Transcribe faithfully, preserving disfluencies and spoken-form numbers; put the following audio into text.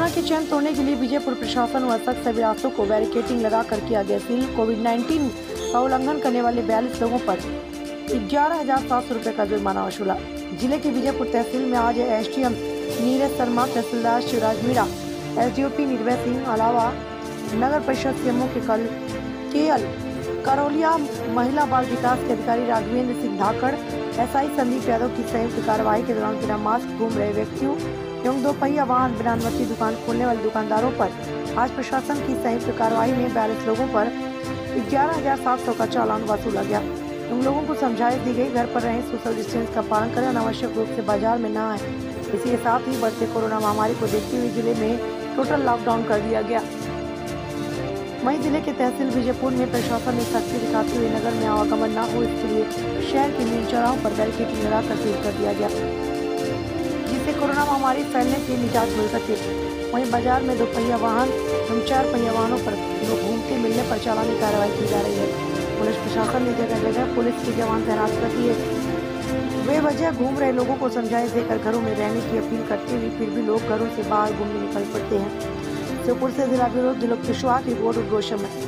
Corona की चैन तोड़ने के लिए विजयपुर प्रशासन व सख्त रास्तों को बैरिकेडिंग लगाकर किया गया सील। कोविड नाइन्टीन का उल्लंघन करने वाले बयालीस लोगों पर ग्यारह हजार सात सौ रुपए का जुर्माना वसूला। जिले की विजयपुर तहसील में आज एसडीएम नीरज शर्मा, तहसीलदार शिवराज मीणा, एसडीओपी निर्भय सिंह, अलावा नगर परिषद के मुख्य कल के एल करौलिया, महिला बाल विकास के अधिकारी राघवेंद्र सिंह धाकड़, एसआई संदीप यादव की संयुक्त कार्रवाई के दौरान बिना मास्क घूम रहे व्यक्तियों एवं दो पहिया वाहन बिना अनुमति दुकान खोलने वाले दुकानदारों पर आज प्रशासन की संयुक्त कार्रवाई में बयालीस लोगों पर ग्यारह हजार सात सौ का चालान वसूला गया। उन लोगों को समझाइश दी गई, घर पर रहें, सोशल डिस्टेंस का पालन करें, अनावश्यक रूप से बाजार में न आए। इसी के साथ ही बढ़ते कोरोना महामारी को देखते हुए जिले में टोटल लॉकडाउन कर दिया गया। वहीं जिले के तहसील विजयपुर में प्रशासन ने सख्ती दिखाते हुए नगर में आवागमन न हो, इसके लिए शहर के मेन चौराहों पर बैरिकेडिंग लगाकर सील कर दिया गया, जिससे कोरोना महामारी फैलने से निजात मिल सके। वहीं बाजार में दो पहिया वाहन एवं चार पहिया वाहनों पर लोग घूमते मिलने पर चालानी कार्रवाई की जा रही है। पुलिस प्रशासन ने जगह जगह पुलिस के जवान तैनात कर दिए। वे वजह घूम रहे लोगों को समझाइश देकर घरों में रहने की अपील करते हुए फिर भी लोग घरों से बाहर घूमने निकल पड़ते हैं। शिवपुर से जिला ब्यूरो दिलोक कुशवाहा की रिपोर्ट, उद्घोष समय।